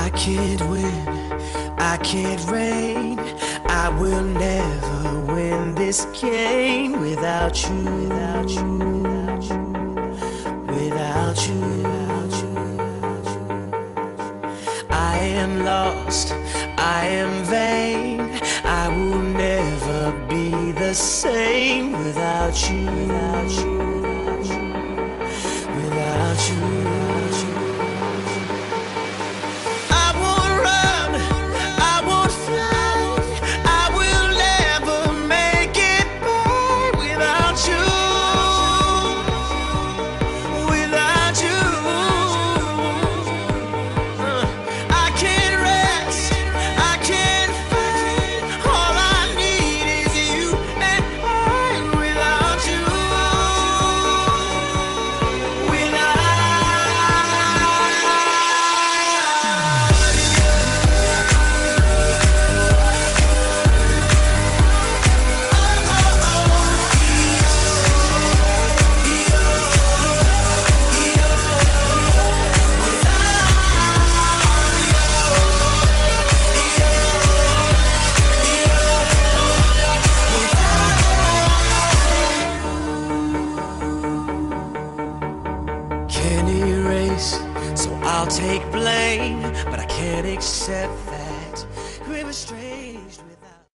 I can't win, I can't reign. I will never win this game without you, without you, without you, without you, without you. I am lost, I am vain. I will never be the same without you, without you, without you, without you, without you. I won't run, I won't fly. I will never make it by without you, without you. I can't rest, I can't fight. All I need is you and I without you, can't erase, so I'll take blame, but I can't accept that we're estranged.